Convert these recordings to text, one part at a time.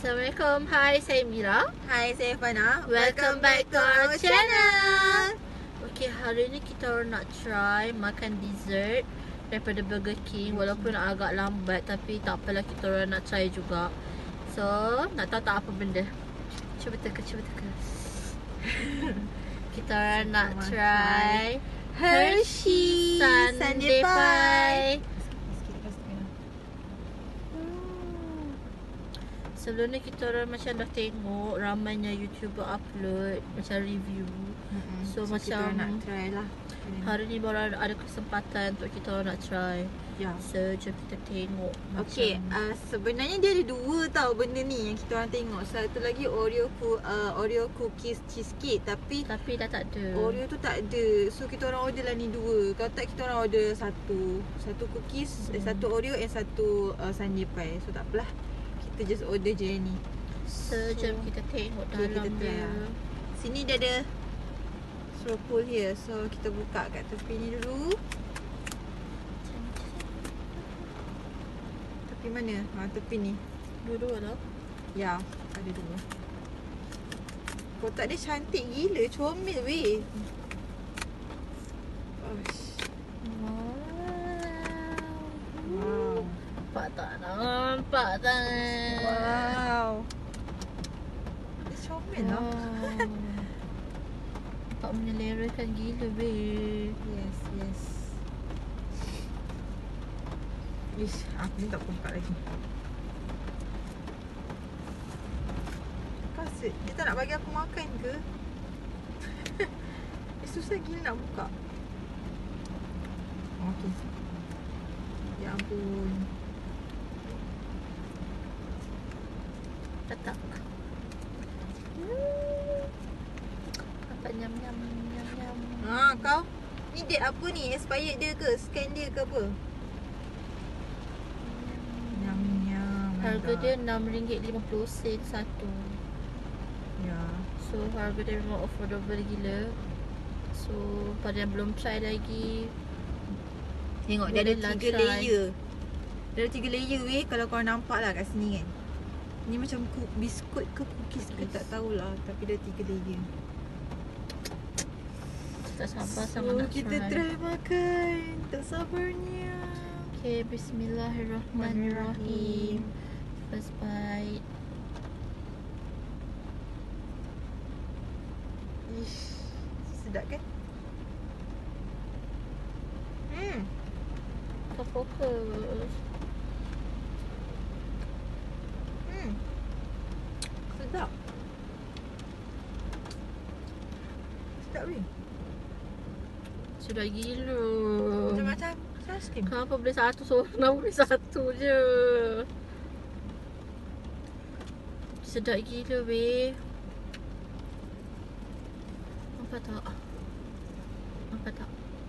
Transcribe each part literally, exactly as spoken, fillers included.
Assalamualaikum. Hai, saya Mira. Hai, saya Fana. Welcome back to our channel. Okay, hari ni kita orang nak try makan dessert daripada Burger King. Walaupun agak lambat, tapi tak apalah, kita orang nak try juga. So, nak tahu tak apa benda? Cuba teka, cuba teka. Kita orang nak try Hershey Sundae Pie. Sebelum ni kita orang macam dah tengok ramainya YouTuber upload macam review. Mm-hmm. So, so macam kita nak try lah. Hari ni baru ada kesempatan untuk kita orang nak try. Ya. So, jom kita tengok. Okay, uh, sebenarnya dia ada dua tau benda ni yang kita orang tengok. Satu lagi Oreo uh, Oreo cookies cheesecake, tapi tapi dah tak ada. Oreo tu tak ada. So kita orang order lah ni dua. Kalau tak kita orang order satu. Satu cookies, hmm. eh, satu Oreo and satu uh, sundae pie. So tak apalah. Kita just order je yang ni. So, so jom kita tengok okay, dalam kita dia. Try. Sini dia ada throw pull here. So kita buka kat tepi ni dulu. Tepi mana? Ha, tepi ni. Dua-dua lah. Ya, ada dua. Kotak dia cantik gila, comel weh. Osh. Wow. Wow. Nampak tak? Nampak tak? Wow. Dia comel lah. Wow. Nampak menyelerakan gila weh. Yes, yes. Ish, aku ni tak buka lagi. Kasut, dia tak nak bagi aku makan ke? Eh, susah gila nak buka. Okey. Ya ampun. Tak. Hmm. Apa nyam nyam nyam nyam. Ha, kau ni date apa ni? Expired dia ke? Scan dia ke apa? Nyam nyam. Harga dia enam ringgit lima puluh sen satu. Ya. So harga dia memang affordable gila. So pada yang belum try lagi, tengok dia ada tiga try. layer. Dia ada tiga layer weh, kalau korang nampak lah kat sini kan. Ni macam cook, biskut ke cookies ke tak tahulah, tapi dia tiga layer. Tak sabar So sama nak kita try. try makan. Tak sabarnya. Okay, bismillahirrahmanirrahim. First bite. Ish, sedap kan? Hmm. Tak fokus. Hmm. Sedap. Sedap weh. Sudah gila. Macam-macam aiskrim. Kenapa beli satu seorang nak beli satu je? Sedap gila weh. Nampak tak? Nampak tak?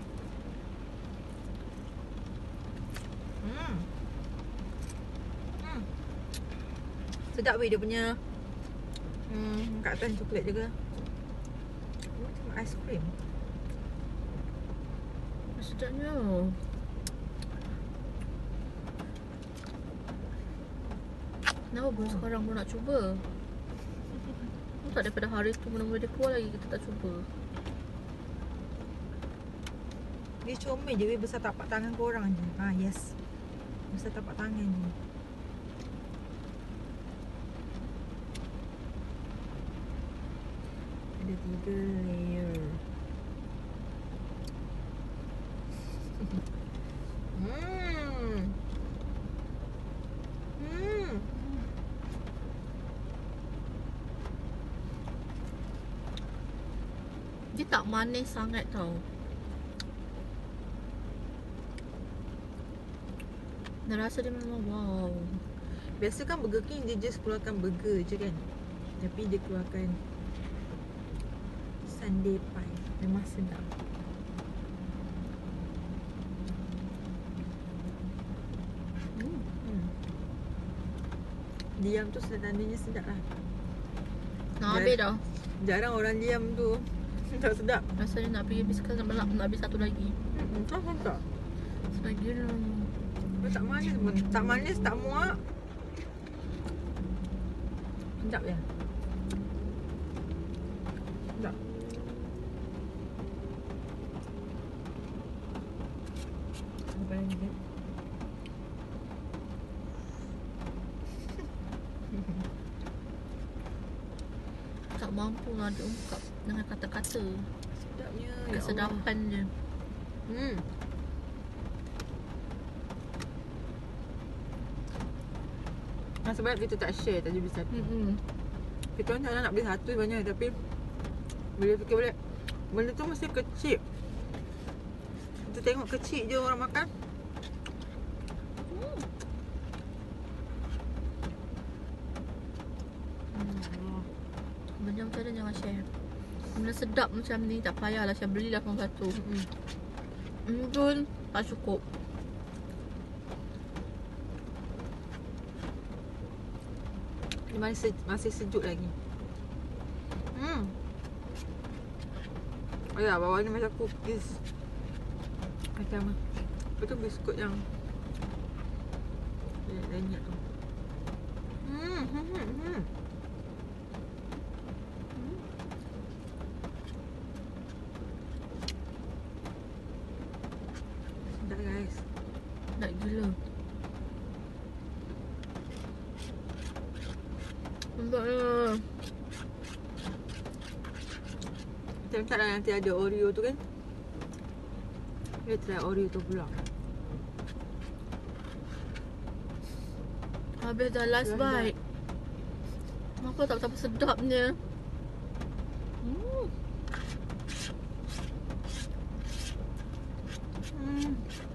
Hmm. Hmm. Sedap weh dia punya. Hmm, kat atas coklat juga. Macam aiskrim. Sedapnya. Kenapa baru sekarang baru nak cuba? Tak daripada hari tu mula-mula dia keluar lagi kita tak cuba. Dia comel je weh, besar tapak tangan korang je. Ha, yes. Besar tapak tangan je. Ada tiga layer. Hmm. Hmm. Dia tak manis sangat tau. Dan rasa dia memang wow. Biasa kan Burger King dia just keluarkan burger je kan. Tapi dia keluarkan sundae pie. Memang sedap. Hmm. Hmm. Liam tu sebenarnya sedap lah. Nak habis dah. Jarang orang liam tu tak sedap. Rasanya nak pergi habis sekarang nak, nak habis satu lagi. Hmm, tak tak. Sedap gila. Tak manis pun. Tak manis, tak muak. Sedap ya. Sedap. Apa lagi kan? Tak mampu nak diungkap dengan kata-kata Sedapnya. Ya Allah. kesedapan dia. Hmm. Nah, sebab kita tak share tadi beli satu. Hmm. Kita orang tak nak beli satu sebenarnya, tapi bila fikir balik, benda tu mesti kecil. Kita tengok kecil je orang makan. Hmm. Benda macam mana jangan share. Benda sedap macam ni tak payahlah share, belilah satu-satu. Hmm. Hmm, pun tak cukup. Dia masih, masih sejuk lagi. Hmm. Oh ya, bawah ni macam cookies. Macam apa tu biskut yang lenyap tu. Hmm, hmm, hmm, hmm. Sedap guys. Nak gila. Nampaknya Macam tak lah nanti ada Oreo tu kan. Kita try Oreo tu pula. habis dah last Last bite. Kenapa tak betapa sedapnya. Hmm. Hmm.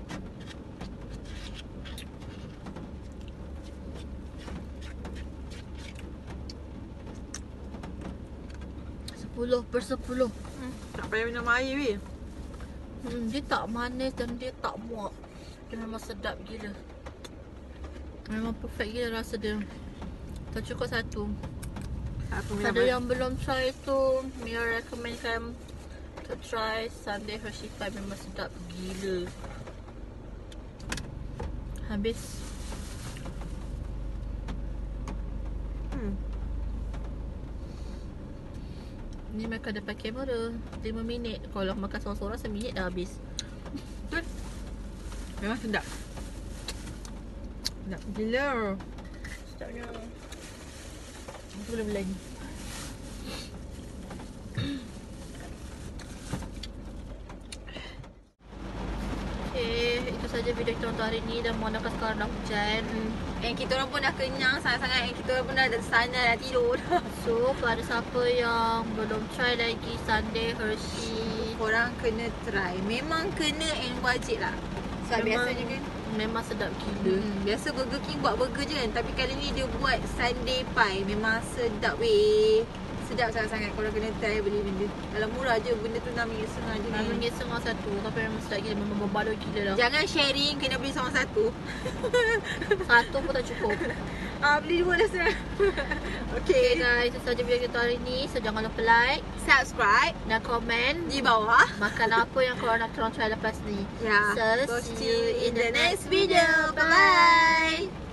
Sepuluh per sepuluh. Hmm. Tak payah minum air weh. Hmm, dia tak manis dan dia tak muak. Dia memang sedap gila. Memang perfect gila rasa dia. Tak cukup satu. Aku minum Pada air. yang belum try tu, Mia recommendkan to try Sundae Hershey Pie. Memang sedap gila. Habis. Hmm. Ni mereka ada pakai kamera lima minit. Kalau makan seorang-seorang seminit dah habis. Betul. Memang sedap. Sedap gila. Sedapnya. Aku boleh beli lagi. Okay, itu saja video kita untuk hari ni. Dan mohon maaf sekarang dah hujan. Hmm. And kita orang pun dah kenyang sangat-sangat. And kita orang pun dah sana dah tidur dah. So, pada siapa yang belum try lagi Sundae Hershey, Korang kena try. Memang kena and wajib lah. Sebab Memang- biasanya kan memang sedap gila. hmm, biasa Burger King buat burger je kan. Tapi kali ni dia buat Sundae Pie. Memang sedap weh. Sedap sangat-sangat. Korang kena try beli benda. Dalam murah je. Benda tu enam ringgit setengah je Enam ni. ringgit setengah satu. Tapi memang sedap gila. Memang berbaloi gila dah. Jangan sharing. Kena beli seorang satu. Satu pun tak cukup. Ah, beli dua dah senang. Okay Okay. guys, itu saja video kita hari ni. So, jangan lupa like Subscribe dan komen di bawah. makan apa yang korang nak korang try lepas ni. Ya. So, So, see you in the next video. Bye-bye.